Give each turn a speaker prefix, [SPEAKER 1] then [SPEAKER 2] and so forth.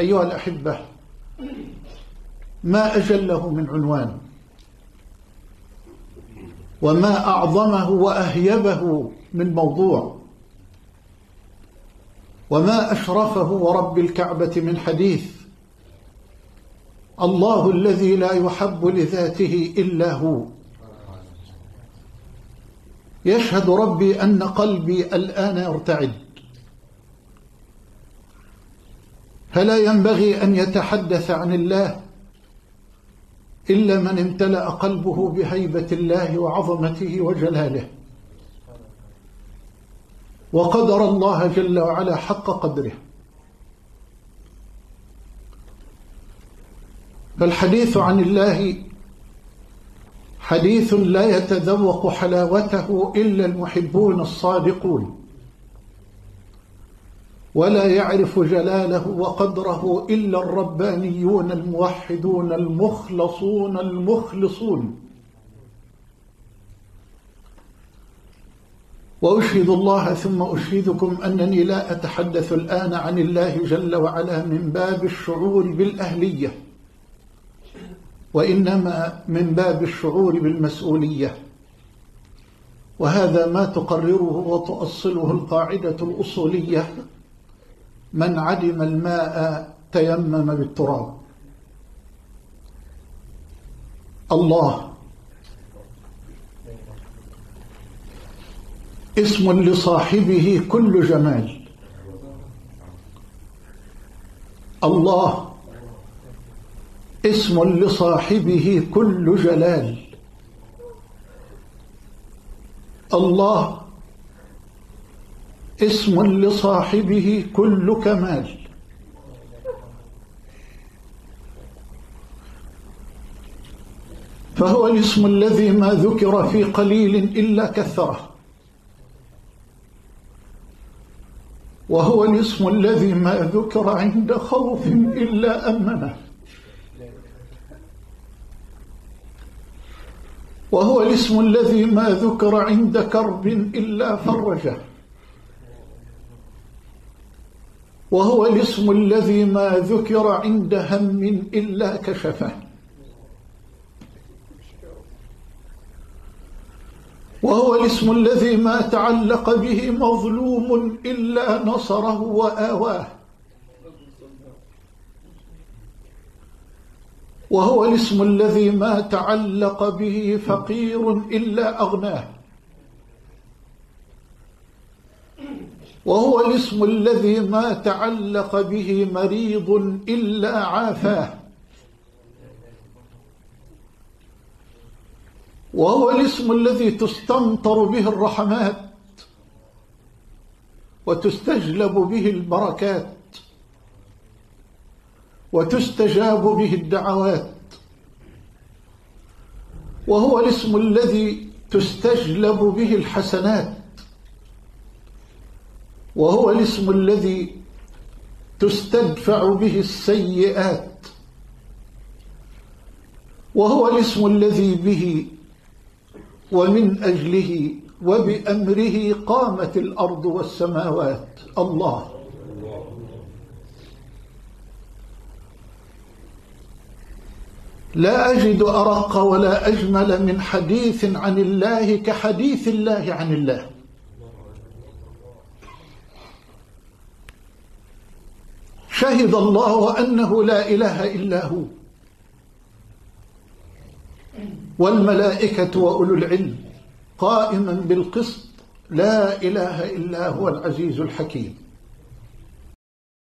[SPEAKER 1] أيها الأحبة، ما أجله من عنوان، وما أعظمه وأهيبه من موضوع، وما أشرفه ورب الكعبة من حديث. الله الذي لا يحب لذاته إلا هو. يشهد ربي أن قلبي الآن يرتعد، فلا ينبغي أن يتحدث عن الله إلا من امتلأ قلبه بهيبة الله وعظمته وجلاله، وقدر الله جل وعلا حق قدره. فالحديث عن الله حديث لا يتذوق حلاوته إلا المحبون الصادقون، ولا يعرف جلاله وقدره إلا الربانيون الموحدون المخلصون المخلصون. وأشهد الله ثم أشهدكم أنني لا أتحدث الآن عن الله جل وعلا من باب الشعور بالأهلية، وإنما من باب الشعور بالمسؤولية، وهذا ما تقرره وتؤصله القاعدة الأصولية: من عدم الماء تيمم بالتراب. الله اسم لصاحبه كل جمال. الله اسم لصاحبه كل جلال. الله اسم لصاحبه كل كمال. فهو الاسم الذي ما ذكر في قليل إلا كثره، وهو الاسم الذي ما ذكر عند خوف إلا أمنه، وهو الاسم الذي ما ذكر عند كرب إلا فرجه، وهو الاسم الذي ما ذكر عند هم إلا كشفه، وهو الاسم الذي ما تعلق به مظلوم إلا نصره وآواه، وهو الاسم الذي ما تعلق به فقير إلا أغناه، وهو الاسم الذي ما تعلق به مريض إلا عافاه، وهو الاسم الذي تستمطر به الرحمات وتستجلب به البركات وتستجاب به الدعوات، وهو الاسم الذي تستجلب به الحسنات، وهو الاسم الذي تستدفع به السيئات، وهو الاسم الذي به ومن أجله وبأمره قامت الأرض والسماوات. الله لا أجد أرق ولا أجمل من حديث عن الله كحديث الله عن الله. شهد الله أنه لا إله إلا هو، والملائكة وأولو العلم قائما بالقسط، لا إله إلا هو العزيز الحكيم.